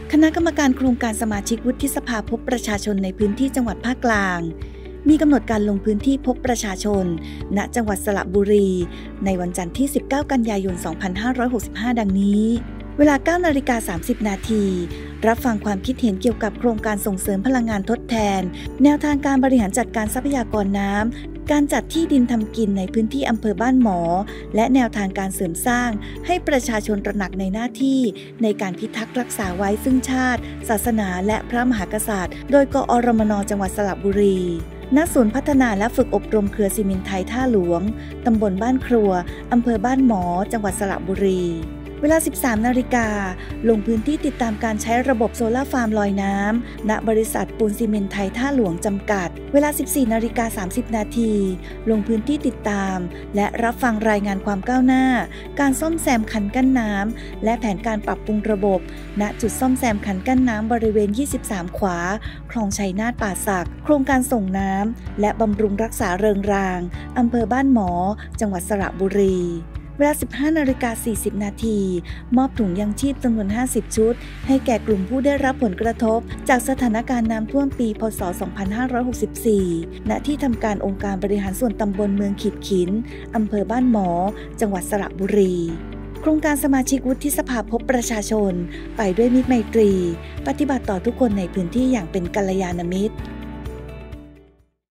คณะกรรมการโครงการสมาชิกวุฒิสภาพบประชาชนในพื้นที่จังหวัดภาคกลางมีกำหนดการลงพื้นที่พบประชาชนณจังหวัดสระบุรีในวันจันทร์ที่ 19 กันยายน 2565 ดังนี้ เวลา 9:30 นาทีรับฟังความคิดเห็นเกี่ยวกับโครงการส่งเสริมพลังงานทดแทนแนวทางการบริหารจัดการทรัพยากรน้ำการจัดที่ดินทำกินในพื้นที่อำเภอบ้านหมอและแนวทางการเสริมสร้างให้ประชาชนตระหนักในหน้าที่ในการพิทักษ์รักษาไว้ซึ่งชาติศาสนาและพระมหากษัตริย์โดยกอรมน.จังหวัดสระบุรีณศูนย์พัฒนาและฝึกอบรมเครือซีเมนต์ไทยท่าหลวงตำบลบ้านครัวอำเภอบ้านหมอจังหวัดสระบุรีเวลา 13 นาฬิกาลงพื้นที่ติดตามการใช้ระบบโซลาร์ฟาร์มลอยน้ำณบริษัทปูนซีเมนต์ไทยท่าหลวงจำกัดเวลา 14:30 นาทีลงพื้นที่ติดตามและรับฟังรายงานความก้าวหน้าการซ่อมแซมคันกั้นน้ำและแผนการปรับปรุงระบบณจุดซ่อมแซมคันกั้นน้ำบริเวณ 23 ขวาคลองชัยนาทป่าสักโครงการส่งน้ำและบำรุงรักษาเริงรางอำเภอบ้านหมอจังหวัดสระบุรีเวลา 15:40 นาทีมอบถุงยังชีพจำนวน 50 ชุดให้แก่กลุ่มผู้ได้รับผลกระทบจากสถานการณ์น้ำท่วมปีพ.ศ. 2564 ณ ที่ทำการองค์การบริหารส่วนตำบลเมืองขีดขินอำเภอบ้านหมอจังหวัดสระบุรีโครงการสมาชิกวุฒิสภาพบประชาชนไปด้วยมิตรไมตรีปฏิบัติต่อทุกคนในพื้นที่อย่างเป็นกัลยาณมิตร